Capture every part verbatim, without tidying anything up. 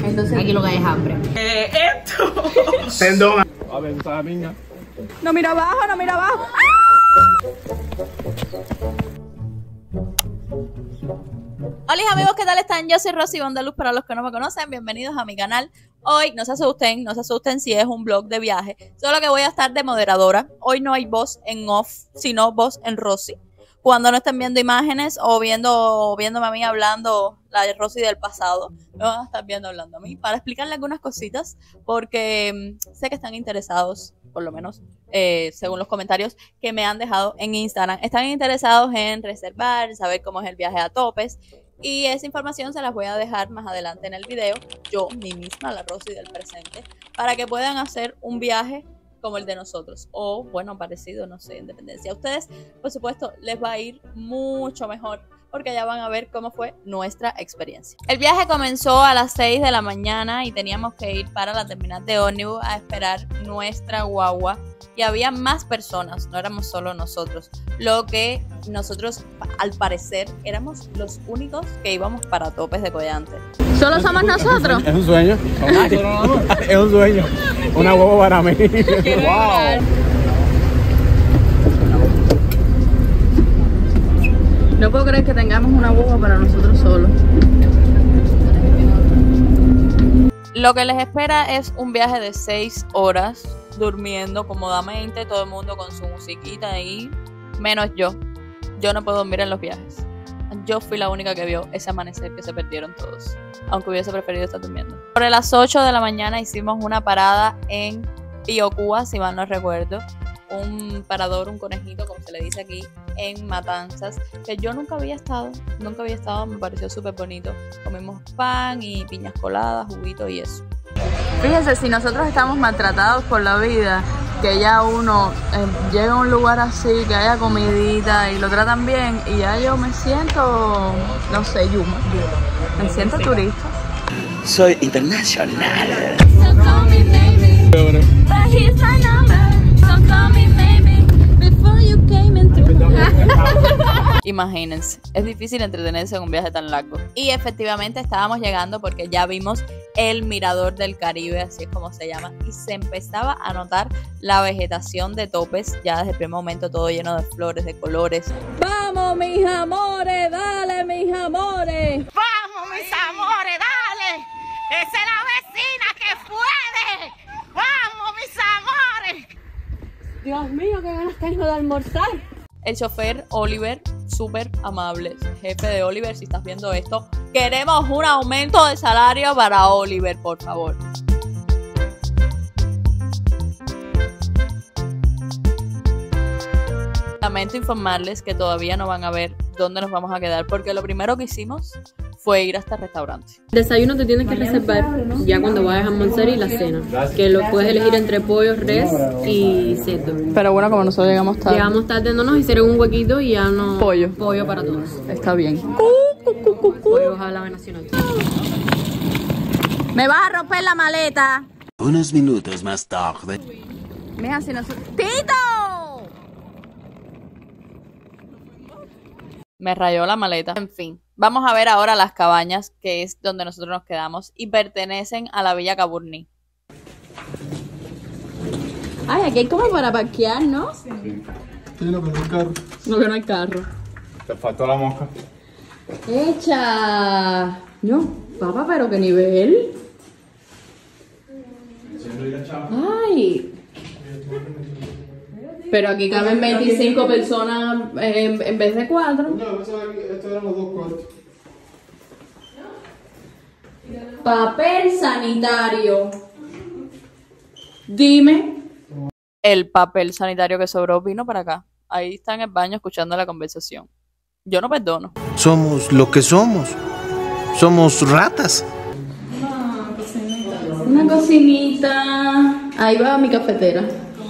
Entonces aquí lo que hay es hambre. Eh, esto. Tendón. A ver, esa niña. No mira abajo, no mira abajo. ¡Ah! Hola amigos, ¿qué tal están? Yo soy Rosy Bondaluz, para los que no me conocen, bienvenidos a mi canal. Hoy, no se asusten, no se asusten si es un vlog de viaje, solo que voy a estar de moderadora. Hoy no hay voz en off, sino voz en Rosy. Cuando no estén viendo imágenes o viendo o viéndome a mí hablando, la de Rosy del pasado, me van a estar viendo hablando a mí para explicarle algunas cositas, porque mmm, sé que están interesados, por lo menos eh, según los comentarios que me han dejado en Instagram. Están interesados en reservar, saber cómo es el viaje a Topes. Y esa información se las voy a dejar más adelante en el video, yo, mí misma, la Rosy del presente, para que puedan hacer un viaje como el de nosotros, o bueno, parecido, no sé, Independencia. A ustedes, por supuesto, les va a ir mucho mejor, porque ya van a ver cómo fue nuestra experiencia. El viaje comenzó a las seis de la mañana y teníamos que ir para la terminal de ómnibus a esperar nuestra guagua. Y había más personas, no éramos solo nosotros. Lo que nosotros, al parecer, éramos los únicos que íbamos para Topes de Collante. ¿Solo somos nosotros? Es un sueño. Es un sueño. Una huevo para mí. Wow. No puedo creer que tengamos una guagua para nosotros solos. Lo que les espera es un viaje de seis horas, durmiendo cómodamente, todo el mundo con su musiquita ahí, menos yo. Yo no puedo dormir en los viajes. Yo fui la única que vio ese amanecer que se perdieron todos, aunque hubiese preferido estar durmiendo. Sobre las ocho de la mañana hicimos una parada en Biocúa, si mal no recuerdo. Un parador, un conejito, como se le dice aquí, en Matanzas, que yo nunca había estado, nunca había estado, me pareció súper bonito. Comimos pan y piñas coladas, juguito y eso. Fíjense, si nosotros estamos maltratados por la vida, que ya uno eh, llega a un lugar así, que haya comidita y lo tratan bien, y ya yo me siento, no sé, Yuma, me siento turista. Soy internacional. Imagínense, es difícil entretenerse en un viaje tan largo. Y efectivamente estábamos llegando porque ya vimos el Mirador del Caribe, así es como se llama, y se empezaba a notar la vegetación de Topes, ya desde el primer momento todo lleno de flores, de colores. ¡Vamos, mis amores! ¡Dale, mis amores! ¡Vamos, mis amores! ¡Dale! ¡Esa es la vecina que puede! ¡Vamos, mis amores! Dios mío, qué ganas tengo de almorzar. El chofer Oliver, súper amable, jefe de Oliver, si estás viendo esto, queremos un aumento de salario para Oliver, por favor. Lamento informarles que todavía no van a ver dónde nos vamos a quedar, porque lo primero que hicimos fue ir hasta el restaurante. El desayuno te tienes que reservar ya cuando vayas a almorzar, y la cena, que lo puedes elegir entre pollo, res y cerdo. Pero bueno, como nosotros llegamos tarde. Llegamos tarde, no nos hicieron un huequito y ya no... Pollo. Pollo para todos. Está bien. Pollo a la nacional. Me vas a romper la maleta. Unos minutos más tarde. Mira, si nosotros... ¡Tito! Me rayó la maleta. En fin, vamos a ver ahora las cabañas, que es donde nosotros nos quedamos, y pertenecen a la Villa Caburní. Ay, aquí hay como para parquear, ¿no? Sí. Sí, lo que no hay carro. No, que no hay carro. Te faltó la mosca. ¡Echa! No, papá, pero qué nivel. ¡Ay! Pero aquí caben veinticinco personas en, en vez de cuatro. No, estos eran los dos cuartos. Papel sanitario. Dime. El papel sanitario que sobró vino para acá. Ahí está en el baño escuchando la conversación. Yo no perdono. Somos lo que somos. Somos ratas. Una cocinita. Ahí va mi cafetera.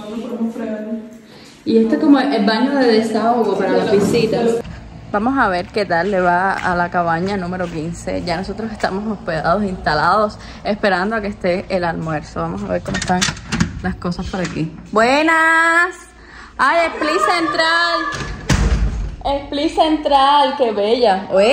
Y este es como el baño de desahogo para las visitas. Vamos a ver qué tal le va a la cabaña número quince. Ya nosotros estamos hospedados, instalados, esperando a que esté el almuerzo. Vamos a ver cómo están las cosas por aquí. ¡Buenas! ¡Ay, Split Central! Split Central, qué bella. Oye,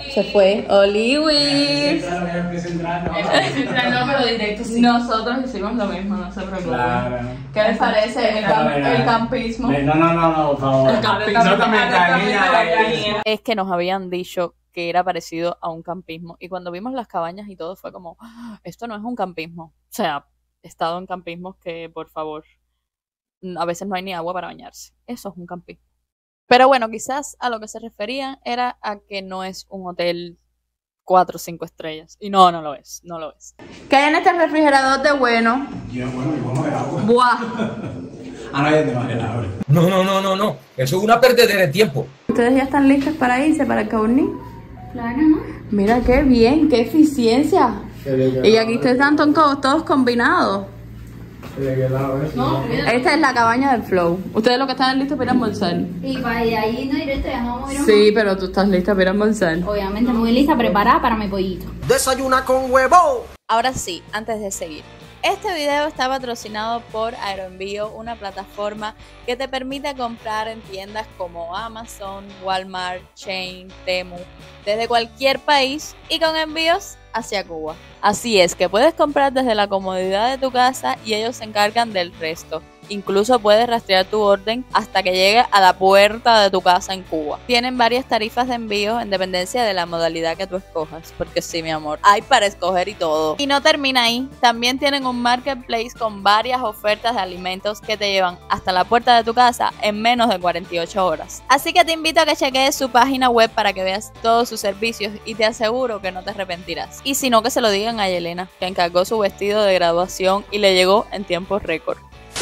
Se fue. Oliwis. No, pero directo sí. Nosotros hicimos lo mismo, no se preocupen. Claro. ¿Qué les parece el, cam el campismo? No, no, no, no, por favor. El campismo. No también la niña. Es que nos habían dicho que era parecido a un campismo. Y cuando vimos las cabañas y todo fue como, ¡ah! Esto no es un campismo. O sea, he estado en campismos que, por favor, a veces no hay ni agua para bañarse. Eso es un campismo. Pero bueno, quizás a lo que se refería era a que no es un hotel cuatro o cinco estrellas. Y no, no lo es, no lo es. ¿Qué hay en este refrigerador de bueno? Yo, bueno, y vamos a ver agua. Buah. Ah, no, ya te vas a ver. No, no, no, no, no. Eso es una perdedera de tiempo. ¿Ustedes ya están listos para irse para el Caburní? Claro, ¿no? Mira qué bien, qué eficiencia. Y aquí ustedes están todos, todos combinados. No, Esta es la cabaña del Flow. Ustedes lo que están listos para ir a almorzar. y para de ahí no directo ya no vamos a ir a Sí, pero tú estás lista para ir a almorzar. Obviamente muy lista, preparada para mi pollito. Desayuna con huevo. Ahora sí, antes de seguir. Este video está patrocinado por Aeroenvío, una plataforma que te permite comprar en tiendas como Amazon, Walmart, Chain, Temu, desde cualquier país y con envíos hacia Cuba. Así es que puedes comprar desde la comodidad de tu casa y ellos se encargan del resto. Incluso puedes rastrear tu orden hasta que llegue a la puerta de tu casa en Cuba. Tienen varias tarifas de envío en dependencia de la modalidad que tú escojas. Porque sí, mi amor, hay para escoger y todo. Y no termina ahí. También tienen un marketplace con varias ofertas de alimentos que te llevan hasta la puerta de tu casa en menos de cuarenta y ocho horas. Así que te invito a que cheques su página web para que veas todos sus servicios y te aseguro que no te arrepentirás. Y si no, que se lo digan a Yelena, que encargó su vestido de graduación y le llegó en tiempo récord.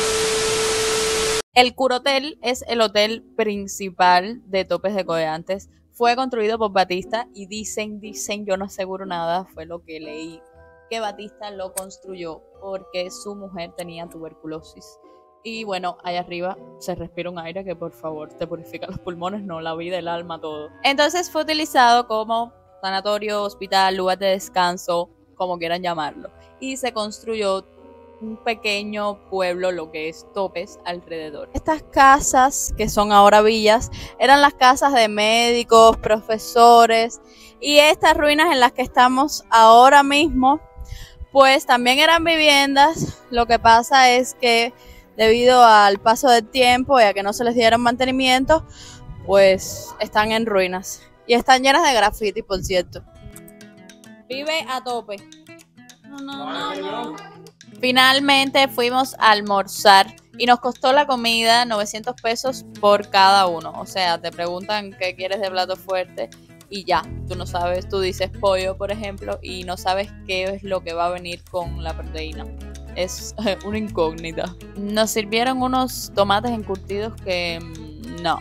El Curotel es el hotel principal de Topes de Codeantes. Fue construido por Batista y dicen, dicen, yo no aseguro nada, fue lo que leí, que Batista lo construyó porque su mujer tenía tuberculosis. Y bueno, allá arriba se respira un aire que por favor te purifica los pulmones, no la vida, el alma, todo. Entonces fue utilizado como sanatorio, hospital, lugar de descanso, como quieran llamarlo. Y se construyó un pequeño pueblo, lo que es Topes, alrededor. Estas casas, que son ahora villas, eran las casas de médicos, profesores, y estas ruinas en las que estamos ahora mismo, pues también eran viviendas. Lo que pasa es que debido al paso del tiempo y a que no se les dieron mantenimiento, pues están en ruinas. Y están llenas de graffiti, por cierto. Vive a tope. No, no, no, no. Finalmente fuimos a almorzar y nos costó la comida novecientos pesos por cada uno. O sea, te preguntan qué quieres de plato fuerte y ya, tú no sabes, tú dices pollo, por ejemplo, y no sabes qué es lo que va a venir con la proteína. Es una incógnita. Nos sirvieron unos tomates encurtidos que no.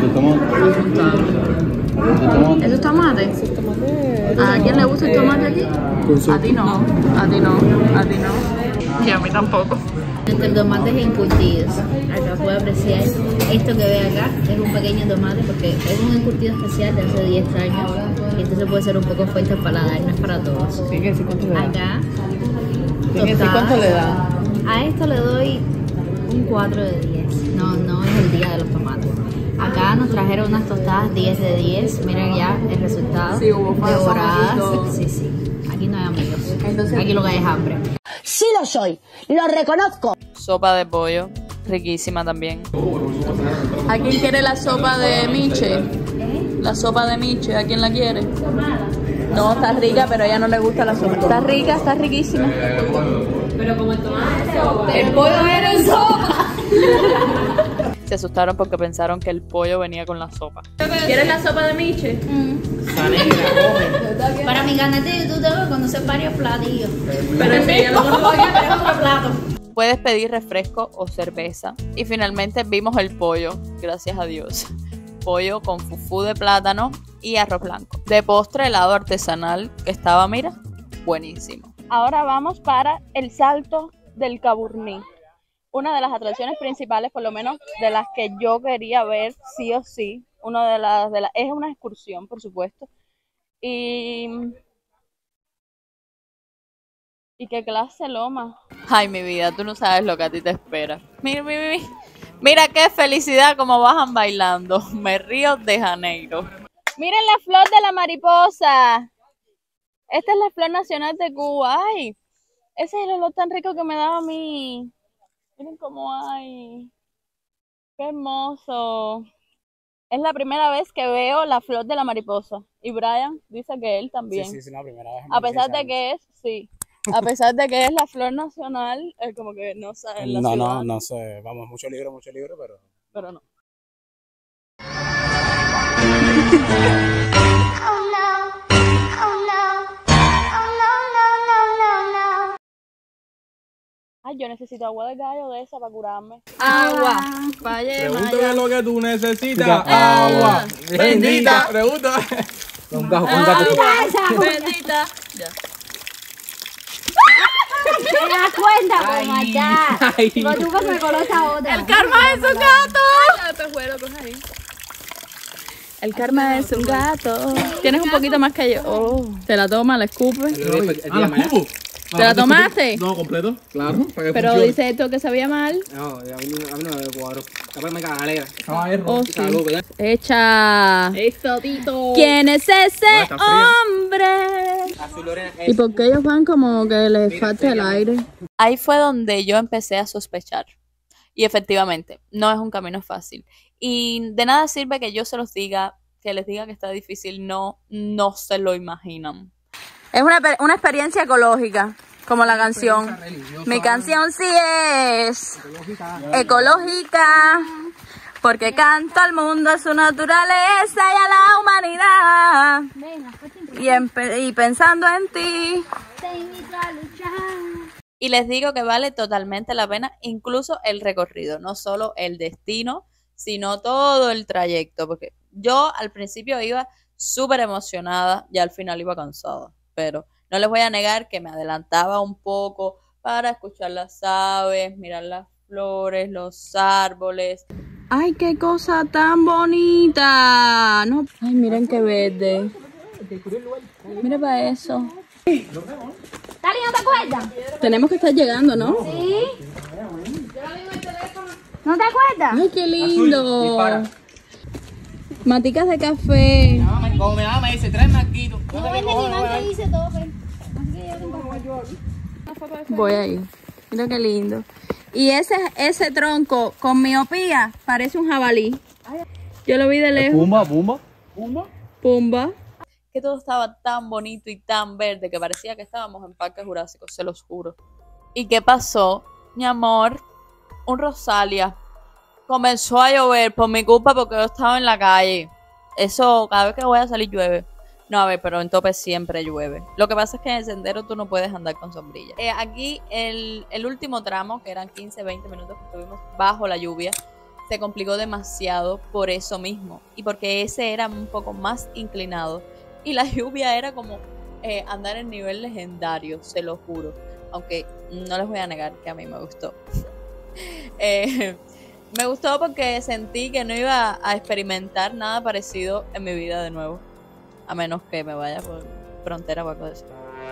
¿Eso es tomate? ¿A quién le gusta el tomate aquí? A ti no, a ti no, a ti no. Y a mí tampoco. Entre tomates encurtidos. Acá puede apreciar esto que ve acá. Es un pequeño tomate porque es un encurtido especial de hace diez años. Y entonces puede ser un poco fuerte al paladar, no es para todos. ¿Tiene que decir cuánto le da? Acá. ¿Tiene que decir cuánto le da? A esto le doy un cuatro de diez. No, no es el día de los tomates. Acá nos trajeron unas tostadas diez de diez. Miren ya el resultado. Sí, hubo devoradas. Sí, sí. Aquí no hay amigos. Entonces, aquí lo que hay es hambre. Sí lo soy, lo reconozco. Sopa de pollo, riquísima también. ¿A quién quiere la sopa de miche? La sopa de miche, ¿a quién la quiere? No, está rica, pero a ella no le gusta la sopa. Está rica, está riquísima. Pero como el tomate. El pollo era en sopa. Se asustaron porque pensaron que el pollo venía con la sopa. ¿Quieres la sopa de miche? Para mi canal de YouTube tengo que conocer varios platillos. Pero ese ya lo conozco. otro plato. Puedes pedir refresco o cerveza. Y finalmente vimos el pollo, gracias a Dios. Pollo con fufú de plátano y arroz blanco. De postre, helado artesanal, que estaba, mira, buenísimo. Ahora vamos para el Salto del Caburní. Una de las atracciones principales, por lo menos de las que yo quería ver sí o sí. Una de las, de las, es una excursión, por supuesto. Y... ¿Y qué clase loma? Ay, mi vida, tú no sabes lo que a ti te espera. Mira, mira, mira. Mira qué felicidad como bajan bailando. Me río de Janeiro. Miren la flor de la mariposa. Esta es la flor nacional de Cuba. Ay, ese es el olor tan rico que me daba a mí. Miren cómo hay. Qué hermoso. Es la primera vez que veo la flor de la mariposa. Y Brian dice que él también. Sí, sí, sí, la primera vez. A pesar de que es, sí. A pesar de que es la flor nacional, es como que no sabe en la No, ciudad. no, no sé. Vamos, mucho libro, mucho libro, pero... Pero no. Ay, yo necesito agua de gallo de esa para curarme. Agua. Pregúntame lo que tú necesitas. Agua. Bendita. Pregunta. Con gajo, con gajo. Bendita. Ya. ¿Te das cuenta, como allá? Digo, tú que me colocas otra. El karma es un gato. El pejuelo, coge ahí. El karma es un gato. Tienes un poquito más que yo. Oh. Te la toma, la escupe. Ah, la escupo. ¿Te la tomaste? No, completo. Claro, para que Pero funcione. dice esto que sabía mal. No, a mí, a mí no me cuadro. Capaz me caga alegra. Oh, sí. Echa. Eso, Tito. ¿Quién es ese está fría. hombre? Azul Lorena, ¿Y por qué ellos van como que les falta el aire? Ahí fue donde yo empecé a sospechar. Y efectivamente, no es un camino fácil. Y de nada sirve que yo se los diga, que les diga que está difícil. No, no se lo imaginan. Es una, una experiencia ecológica, como la canción. Mi canción sí es ecológica, porque canto al mundo, a su naturaleza y a la humanidad. Y, en, y pensando en ti. Y les digo que vale totalmente la pena, incluso el recorrido, no solo el destino, sino todo el trayecto. Porque yo al principio iba súper emocionada y al final iba cansada. Pero no les voy a negar que me adelantaba un poco para escuchar las aves, mirar las flores, los árboles. ¡Ay, qué cosa tan bonita! No. Ay, miren qué verde. Mira para eso. ¿Tali, no te acuerdas? Tenemos que estar llegando, ¿no? Sí. ¿No te acuerdas? ¡Ay, qué lindo! Maticas de café. Como me ama, me dice, trae maquito. No vende ni más que dice tope. Voy ahí. Mira qué lindo. Y ese, ese tronco con miopía parece un jabalí. Yo lo vi de lejos. Pumba, pumba. Pumba. Pumba. Que todo estaba tan bonito y tan verde que parecía que estábamos en Parque Jurásico, se los juro. ¿Y qué pasó? Mi amor, un Rosalia. Comenzó a llover por mi culpa porque yo estaba en la calle. Eso, cada vez que voy a salir llueve. No, a ver, pero en Tope siempre llueve. Lo que pasa es que en el sendero tú no puedes andar con sombrilla. Eh, aquí el, el último tramo, que eran quince, veinte minutos que estuvimos bajo la lluvia, se complicó demasiado por eso mismo. Y porque ese era un poco más inclinado. Y la lluvia era como eh, andar en nivel legendario, se lo juro. Aunque no les voy a negar que a mí me gustó. eh... Me gustó porque sentí que no iba a experimentar nada parecido en mi vida de nuevo. A menos que me vaya por frontera o algo de eso.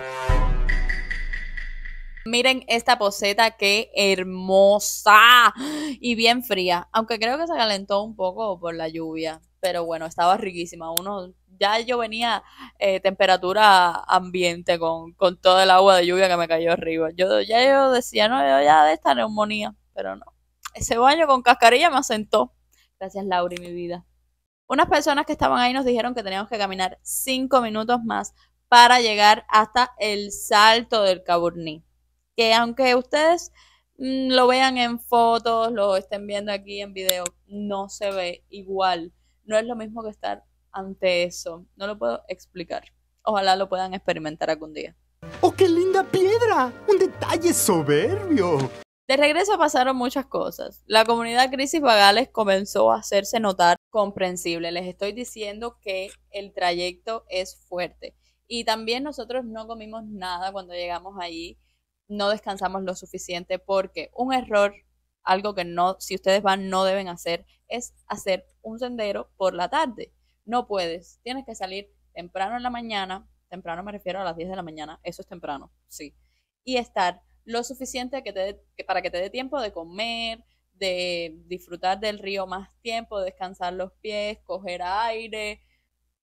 Miren esta poseta, qué hermosa y bien fría. Aunque creo que se calentó un poco por la lluvia. Pero bueno, estaba riquísima. Uno, ya yo venía eh, temperatura ambiente con, con todo el agua de lluvia que me cayó arriba. Yo ya yo decía, no, yo ya de esta neumonía, pero no. Ese baño con cascarilla me asentó. Gracias, Laura, mi vida. Unas personas que estaban ahí nos dijeron que teníamos que caminar cinco minutos más para llegar hasta el Salto del Caburní. Que aunque ustedes mmm, lo vean en fotos, lo estén viendo aquí en video, no se ve igual. No es lo mismo que estar ante eso. No lo puedo explicar. Ojalá lo puedan experimentar algún día. ¡Oh, qué linda piedra! ¡Un detalle soberbio! De regreso pasaron muchas cosas. La comunidad Crisis Vagales comenzó a hacerse notar comprensible. Les estoy diciendo que el trayecto es fuerte. Y también nosotros no comimos nada cuando llegamos allí. No descansamos lo suficiente porque un error, algo que no, si ustedes van, no deben hacer, es hacer un sendero por la tarde. No puedes. Tienes que salir temprano en la mañana. Temprano me refiero a las diez de la mañana. Eso es temprano, sí. Y estar lo suficiente que te de, que para que te dé tiempo de comer, de disfrutar del río más tiempo, descansar los pies, coger aire,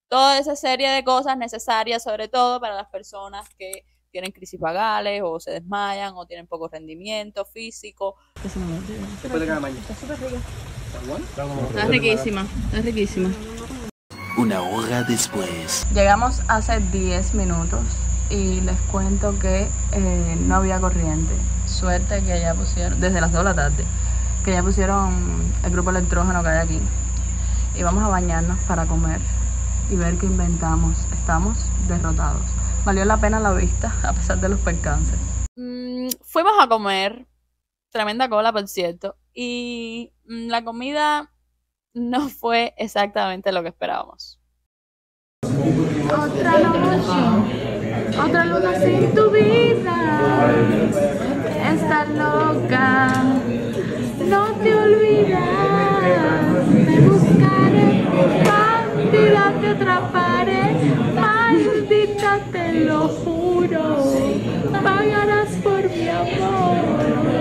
toda esa serie de cosas necesarias, sobre todo para las personas que tienen crisis vagales o se desmayan o tienen poco rendimiento físico. Después de cada mañana. Está súper rica. Está riquísima, está riquísima. Una hora después. Llegamos hace diez minutos y les cuento que eh, no había corriente. Suerte que ya pusieron, desde las dos de la tarde, que ya pusieron el grupo electrógeno que hay aquí. Y vamos a bañarnos para comer y ver qué inventamos. Estamos derrotados. Valió la pena la vista a pesar de los percances. Mm, fuimos a comer, tremenda cola por cierto, y mm, la comida no fue exactamente lo que esperábamos. Otra noche, otra luna sin tu vida. Estás loca, no te olvidas. Me buscaré, cantidad te atraparé. Maldita, te lo juro. Pagarás por mi amor.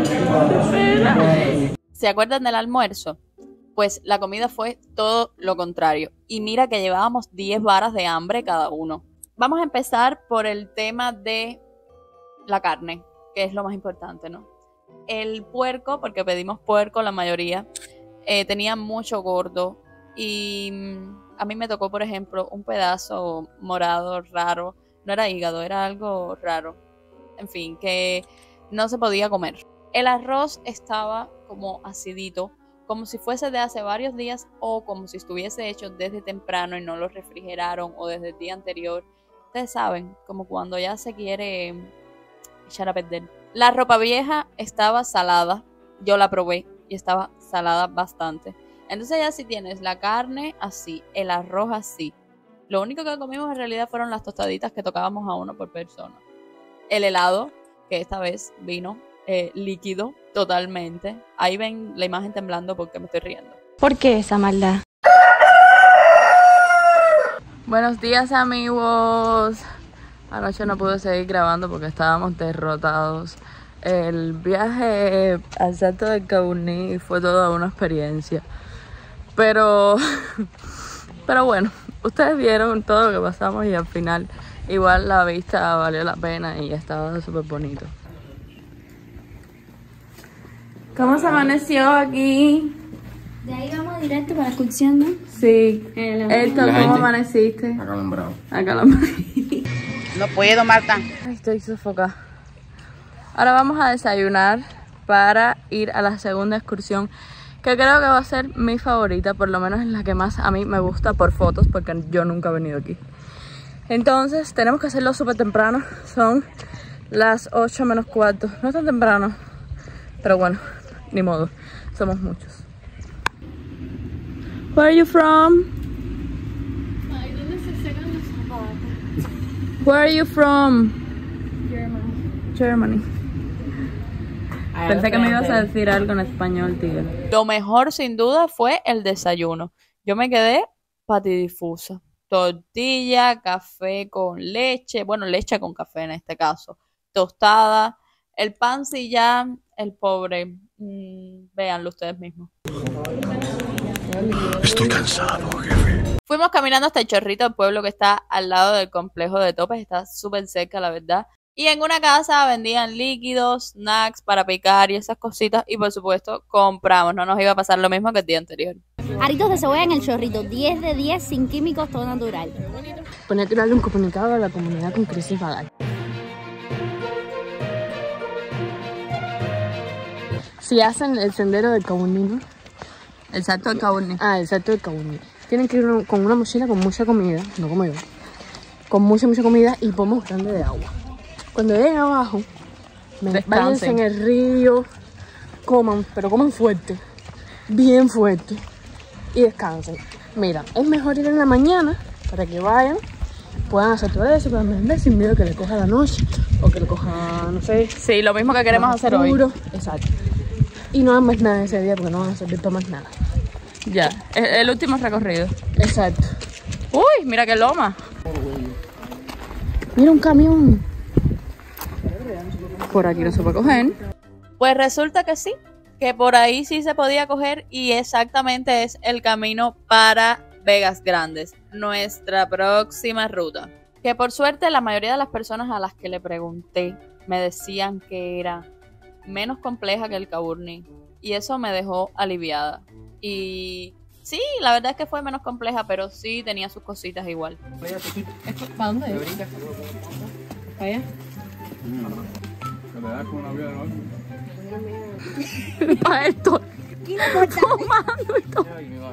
¿Se acuerdan del almuerzo? Pues la comida fue todo lo contrario. Y mira que llevábamos diez varas de hambre cada uno. Vamos a empezar por el tema de la carne, que es lo más importante, ¿no? El puerco, porque pedimos puerco la mayoría, eh, tenía mucho gordo. Y mm, a mí me tocó, por ejemplo, un pedazo morado raro. No era hígado, era algo raro. En fin, que no se podía comer. El arroz estaba como acidito, como si fuese de hace varios días o como si estuviese hecho desde temprano y no lo refrigeraron o desde el día anterior. Ustedes saben, como cuando ya se quiere echar a perder. La ropa vieja estaba salada, yo la probé y estaba salada bastante. Entonces ya si tienes la carne así, el arroz así, lo único que comimos en realidad fueron las tostaditas que tocábamos a uno por persona. El helado, que esta vez vino eh, líquido totalmente. Ahí ven la imagen temblando porque me estoy riendo. ¿Por qué esa maldad? Buenos días, amigos. Anoche no pude seguir grabando porque estábamos derrotados. El viaje al Salto del Caburní fue toda una experiencia. Pero, pero bueno, ustedes vieron todo lo que pasamos y al final igual la vista valió la pena y estaba súper bonito. ¿Cómo se amaneció aquí? De ahí vamos directo para la excursión, ¿no? Sí. Héctor, ¿cómo amaneciste? Acalambrado. Acalambrado. No puedo, Marta. Ay, estoy sofocada. Ahora vamos a desayunar para ir a la segunda excursión, que creo que va a ser mi favorita, por lo menos es la que más a mí me gusta por fotos, porque yo nunca he venido aquí. Entonces tenemos que hacerlo súper temprano, son las ocho menos cuarto, no es tan temprano, pero bueno, ni modo, somos muchos. Where are you from? Ay, ¿dónde se secan los zapatos? Where are you from? Germany. Germany. Pensé que me ibas a decir algo en español, tío. Lo mejor sin duda fue el desayuno. Yo me quedé patidifusa. Tortilla, café con leche, bueno, leche con café en este caso, tostada, el pan sí ya, el pobre, mmm, véanlo ustedes mismos. Estoy cansado, jefe. Fuimos caminando hasta el Chorrito, el pueblo que está al lado del complejo de Topes, está súper cerca la verdad. Y en una casa vendían líquidos, snacks para picar y esas cositas. Y por supuesto, compramos. No nos iba a pasar lo mismo que el día anterior. Aritos de cebolla en el Chorrito. diez de diez, sin químicos, todo natural. Ponía a tirarle un comunicado a la comunidad con crisis vagal. Si hacen el sendero del Caburní, ¿no? El Salto del Caburní. Ah, el Salto del Caburní. Tienen que ir con una mochila con mucha comida, no como yo. Con mucha, mucha comida y pomos grandes de agua. Cuando lleguen abajo, váyanse en el río, coman, pero coman fuerte, bien fuerte y descansen. Mira, es mejor ir en la mañana para que vayan, puedan hacer todo eso, puedan vender sin miedo que le coja la noche o que le coja, no sé. Sí, lo mismo que queremos hacer hoy. Exacto. Y no hagan más nada ese día porque no van a servir para más nada. Ya, el, el último recorrido. Exacto. Uy, mira qué loma. Mira un camión. Por aquí no se puede coger. Pues resulta que sí, que por ahí sí se podía coger y exactamente es el camino para Vegas Grandes. nuestra próxima ruta. Que por suerte la mayoría de las personas a las que le pregunté me decían que era menos compleja que el Caburni. Y eso me dejó aliviada. Y sí, la verdad es que fue menos compleja, pero sí tenía sus cositas igual. ¿Para dónde es? ¿Para allá? Para esto. Tomando esto.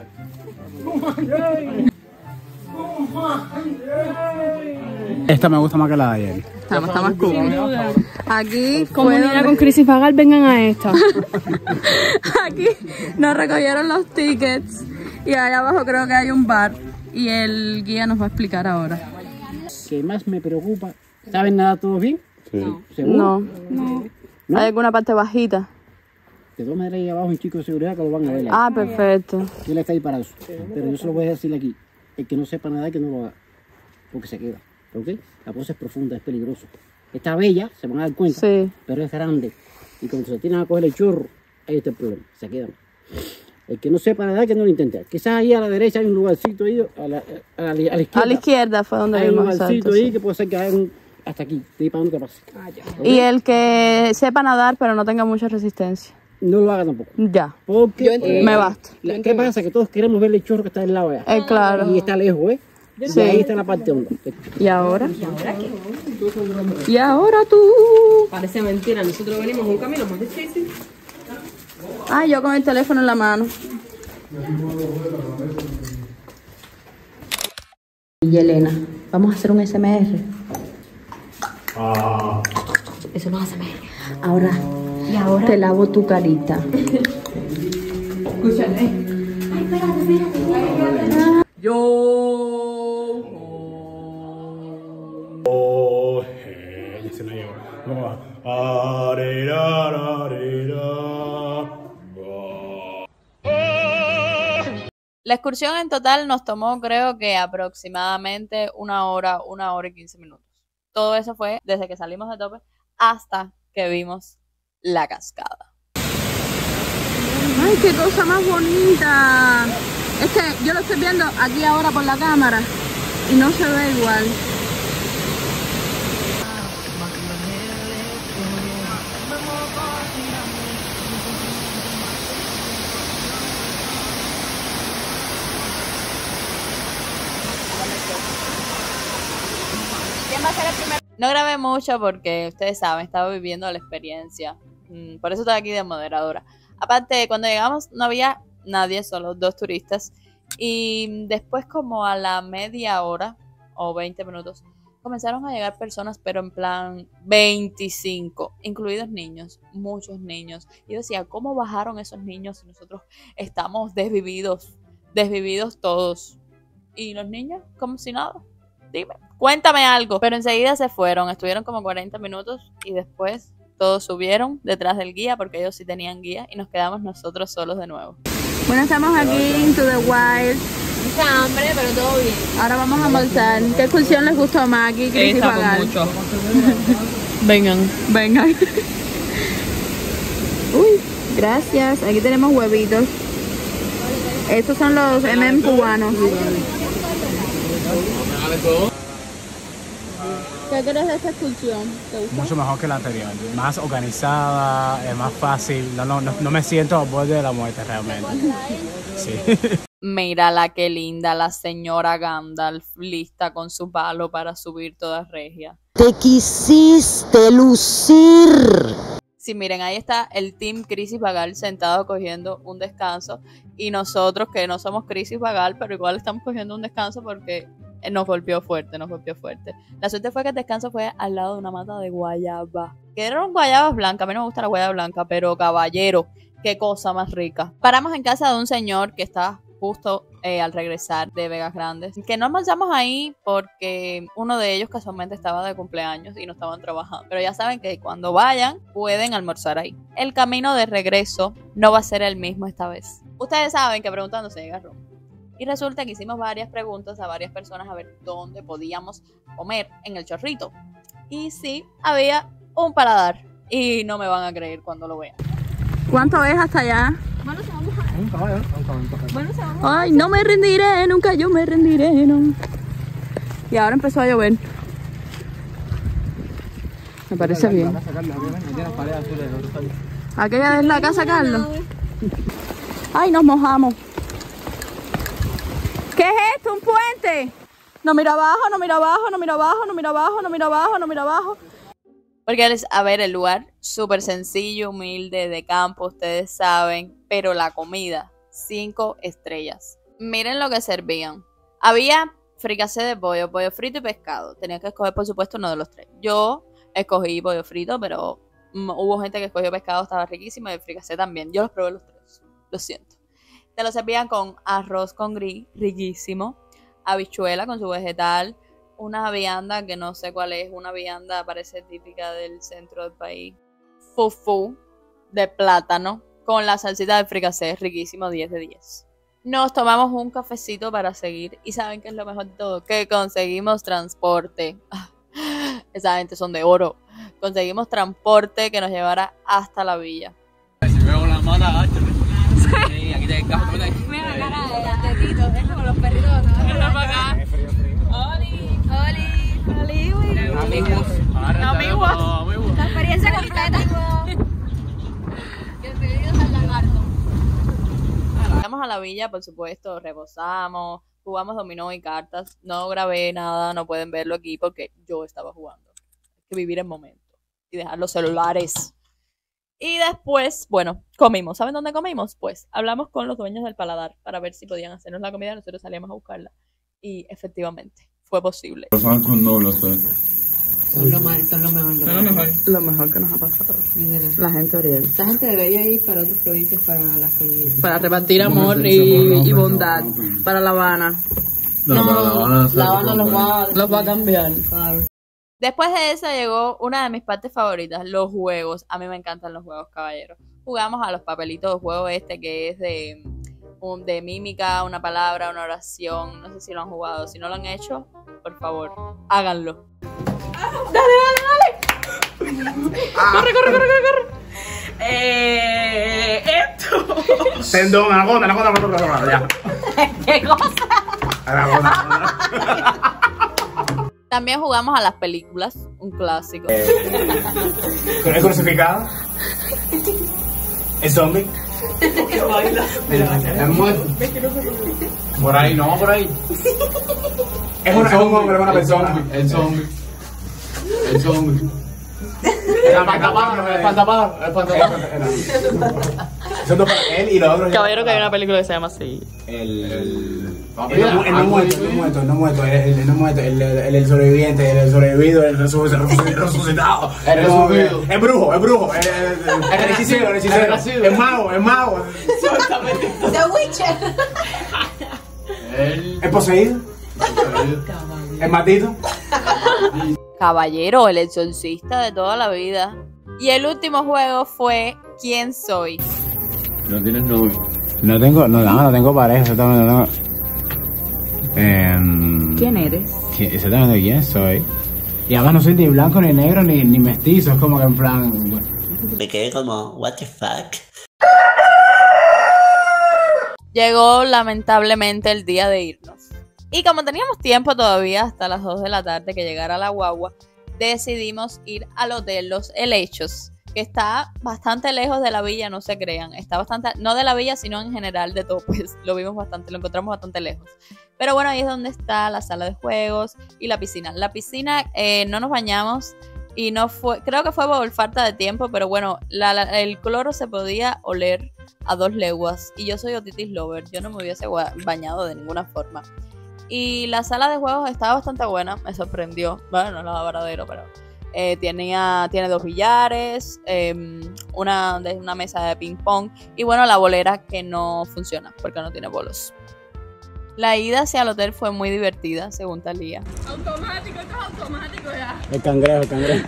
Esta me gusta más que la de ayer. Está, está más cool. Aquí, comunidad con crisis vagal, vengan a esta. Aquí nos recogieron los tickets y allá abajo creo que hay un bar y el guía nos va a explicar ahora. ¿Qué más me preocupa? ¿Saben nada todos bien? Sí. ¿Seguro? No. no. ¿No? ¿Hay alguna parte bajita? De todas maneras, ahí abajo hay un chico de seguridad que lo van a ver. Ah, perfecto. Él está ahí para eso. Pero yo se lo voy a decir aquí. El que no sepa nada, que no lo haga. Porque se queda. ¿Ok? La cosa es profunda, es peligroso. Está bella, se van a dar cuenta. Sí. Pero es grande. Y cuando se tienen a coger el chorro, ahí está el problema. Se quedan. El que no sepa nada, que no lo intente. Quizás ahí a la derecha hay un lugarcito ahí, a la, a la, a la izquierda. A la izquierda fue donde hay vimos. un lugarcito exacto, ahí sí. que puede ser que haya un... hasta aquí, de ahí para donde pase. Ah, ya. ¿Okay? Y el que sepa nadar, pero no tenga mucha resistencia. No lo haga tampoco. Ya. Porque eh, me basta. La, ¿Qué pasa? Que todos queremos ver el chorro que está del lado allá. Eh, claro. Y está lejos, ¿eh? Sí. Y ahí está la parte honda. ¿Y ahora? ¿Y ahora qué? ¿Y ahora tú? Parece mentira, nosotros venimos un camino más difícil. Ay, yo con el teléfono en la mano. Y Elena, vamos a hacer un S M R. Ah. Eso no es S M R. Ahora, ¿y ahora? Te lavo tu carita. Escúchale. Ay, espérate, espérate, espérate. Yo. Oh, hey, ya se no llegó. ¿Cómo va? Arera, arera. La excursión en total nos tomó, creo que aproximadamente una hora, una hora y quince minutos. Todo eso fue desde que salimos de tope hasta que vimos la cascada. Ay, qué cosa más bonita. Es que yo lo estoy viendo aquí ahora por la cámara y no se ve igual. ¿Quién va a ser el primero? No grabé mucho porque ustedes saben, estaba viviendo la experiencia. Por eso estoy aquí de moderadora. Aparte, cuando llegamos no había nadie, solo dos turistas. Y después, como a la media hora o veinte minutos, comenzaron a llegar personas, pero en plan veinticinco, incluidos niños, muchos niños. Y yo decía, ¿cómo bajaron esos niños si nosotros estamos desvividos, desvividos todos? ¿Y los niños? Como si nada. Dime, cuéntame algo. Pero enseguida se fueron, estuvieron como cuarenta minutos y después todos subieron detrás del guía porque ellos sí tenían guía y nos quedamos nosotros solos de nuevo. Bueno, estamos aquí en To The Wild. Mucha hambre, pero todo bien. Ahora vamos a almorzar. ¿Qué excursión les gustó más aquí? Esta con mucho. Vengan. Vengan. Uy, gracias. Aquí tenemos huevitos. Estos son los eme eme cubanos. ¿Qué crees de esta excursión? ¿Te gusta? Mucho mejor que la anterior. Más organizada, es más fácil. No, no, no, no me siento al borde de la muerte realmente. Sí. Mírala qué linda la señora Gandalf, lista con su palo para subir toda regia. Te quisiste lucir. Sí, miren, ahí está el Team Crisis Vagal sentado cogiendo un descanso. Y nosotros que no somos Crisis Vagal, pero igual estamos cogiendo un descanso porque nos golpeó fuerte, nos golpeó fuerte. La suerte fue que el descanso fue al lado de una mata de guayaba. Que eran guayabas blancas, a mí no me gusta la guayaba blanca, pero caballero, qué cosa más rica. Paramos en casa de un señor que estaba justo eh, al regresar de Vegas Grandes, que no almorzamos ahí porque uno de ellos casualmente estaba de cumpleaños y no estaban trabajando, pero ya saben que cuando vayan pueden almorzar ahí. El camino de regreso no va a ser el mismo esta vez. Ustedes saben que preguntando se llega a Roma. Y resulta que hicimos varias preguntas a varias personas a ver dónde podíamos comer en el Chorrito. Y sí, había un paladar. Y no me van a creer cuando lo vean. ¿Cuánto es hasta allá? Bueno, vamos a Un caballo, un caballo. Bueno, se vamos. Ay, no me rendiré, nunca yo me rendiré, no. Y ahora empezó a llover. Me parece bien. Aquella es la casa, Carlos. Ay, nos mojamos. ¿Qué es esto? ¿Un puente? No mira abajo, no mira abajo, no mira abajo, no mira abajo, no mira abajo, no mira abajo. Porque, a ver, el lugar súper sencillo, humilde, de campo, ustedes saben. Pero la comida, cinco estrellas. Miren lo que servían. Había fricasé de pollo, pollo frito y pescado. Tenía que escoger, por supuesto, uno de los tres. Yo escogí pollo frito, pero mm, hubo gente que escogió pescado, estaba riquísimo, y el fricasé también. Yo los probé los tres, lo siento. Te lo servían con arroz con gris, riquísimo. Habichuela con su vegetal. Una vianda que no sé cuál es, una vianda parece típica del centro del país. Fufu de plátano con la salsita de fricasé, riquísimo, diez de diez. Nos tomamos un cafecito para seguir y ¿saben qué es lo mejor de todo? Que conseguimos transporte. Esa gente son de oro. Conseguimos transporte que nos llevara hasta la villa. Si veo la mano, agáchate. Sí, aquí te encajo. Mira la cara de Tetito, es como los perritos. Venga para acá. Oli, Oli, Oli, Oli. Amigos. Amigos. La experiencia completa. Bienvenidos al lagarto. Llegamos a la villa, por supuesto, reposamos, jugamos dominó y cartas. No grabé nada, no pueden verlo aquí porque yo estaba jugando. Hay que vivir el momento y dejar los celulares. Y después, bueno, comimos. ¿Saben dónde comimos? Pues hablamos con los dueños del paladar para ver si podían hacernos la comida. Nosotros salíamos a buscarla y efectivamente fue posible. Los francos no lo sé. Son lo, mal, son lo mejor. Son lo mejor. Lo mejor que nos ha pasado. La gente oriental. Esta gente debería ir para otras provincias para las que viven. Para repartir amor y, y bondad. Para La Habana. No, no, para La Habana, La Habana los va, los va a cambiar. Después de eso llegó una de mis partes favoritas, los juegos. A mí me encantan los juegos, caballeros. Jugamos a los papelitos de juego este que es de, un, de mímica, una palabra, una oración. No sé si lo han jugado. Si no lo han hecho, por favor, háganlo. ¡Dale, dale, dale! Ah. ¡Corre, corre, corre, corre, corre! Eh, esto. Tendón, anaconda, anaconda, anaconda, ya. ¿Qué cosa? Anaconda. También jugamos a las películas, un clásico. ¿El crucificado? ¿El zombie? ¿Qué baila? ¿El muerto? Por ahí, no, por ahí. Es un hombre, una persona. El zombie. El zombie. El espantapájaro, el espantapájaro, el espantapájaro. Son dos para él y los otros. Caballero, que hay una película que se llama así. El. El no muerto, el no muerto, el no muerto, el no muerto, el sobreviviente, el sobrevivido, el resucitado. El resucitado. El brujo, el brujo. El hechicero, el hechicero. El mago, el mago. The Witcher. El poseído. El maldito. Caballero, el exorcista de toda la vida. Y el último juego fue ¿Quién soy? No tienes novio. No tengo, no, no, no tengo pareja, exactamente, no tengo. Eh, ¿Quién eres? Exactamente, ¿quién soy? Y además no soy ni blanco, ni negro, ni, ni mestizo, es como que en plan. Bueno. Me quedé como, what the fuck. Llegó lamentablemente el día de irnos. Y como teníamos tiempo todavía hasta las dos de la tarde que llegara la guagua, decidimos ir al hotel Los Helechos, que está bastante lejos de la villa, no se crean. Está bastante, no de la villa, sino en general de todo, pues lo vimos bastante, lo encontramos bastante lejos. Pero bueno, ahí es donde está la sala de juegos y la piscina. La piscina eh, no nos bañamos y no fue, creo que fue por falta de tiempo, pero bueno, la, la, el cloro se podía oler a dos leguas. Y yo soy otitis lover, yo no me hubiese bañado de ninguna forma. Y la sala de juegos estaba bastante buena, me sorprendió. Bueno, no era verdadero, pero eh, tenía, tiene dos billares, eh, una, una mesa de ping pong y bueno, la bolera que no funciona porque no tiene bolos. La ida hacia el hotel fue muy divertida, según Talía. Automático, esto es automático ya. El cangrejo, el cangrejo.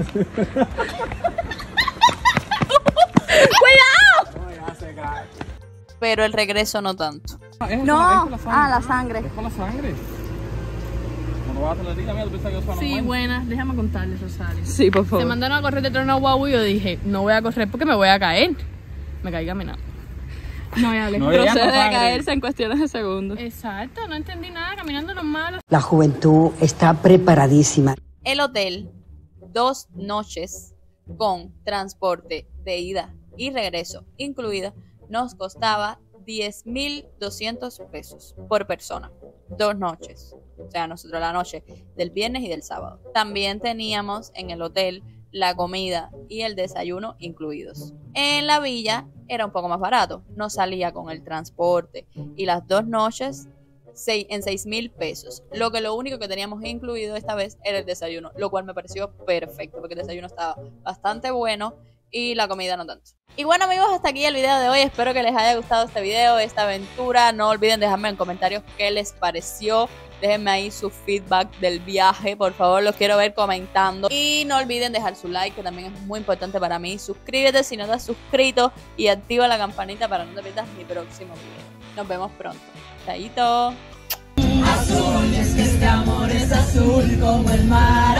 ¡Cuidado! Pero el regreso no tanto. No, ah, la sangre. ¿Es con la sangre? Cuando vas a la tina, mira, tú piensas que eso es Sí, normal. buenas, déjame contarles, Rosario. Sí, por favor. Se mandaron a correr detrás de una guagua y yo dije, no voy a correr porque me voy a caer. Me caí caminando. No, ya le No, Procede ella no a sabe. caerse en cuestiones de segundos. Exacto, no entendí nada, caminando normal. La juventud está preparadísima. El hotel, dos noches con transporte de ida y regreso incluida, nos costaba diez mil doscientos pesos por persona. Dos noches. O sea, nosotros la noche del viernes y del sábado. También teníamos en el hotel la comida y el desayuno incluidos. En la villa era un poco más barato. Nos salía con el transporte y las dos noches seis, en seis mil pesos. Lo que lo único que teníamos incluido esta vez era el desayuno, lo cual me pareció perfecto porque el desayuno estaba bastante bueno y la comida no tanto. Y bueno amigos, hasta aquí el video de hoy. Espero que les haya gustado este video, esta aventura. No olviden dejarme en comentarios qué les pareció. Déjenme ahí su feedback del viaje, por favor, los quiero ver comentando. Y no olviden dejar su like, que también es muy importante para mí. Suscríbete si no te has suscrito y activa la campanita para no te pierdas mi próximo video. Nos vemos pronto. Chaito. Azul, es que este amor es azul como el mar.